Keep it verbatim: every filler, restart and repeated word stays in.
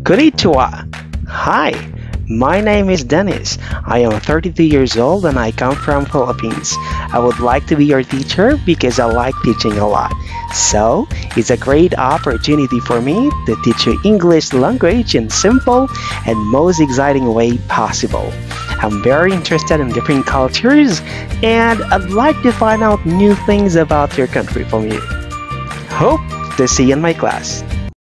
Konnichiwa. Hi, my name is Dennis. I am thirty-two years old and I come from Philippines. I would like to be your teacher because I like teaching a lot. So, it's a great opportunity for me to teach you English language in simple and most exciting way possible. I'm very interested in different cultures and I'd like to find out new things about your country from you. Hope to see you in my class.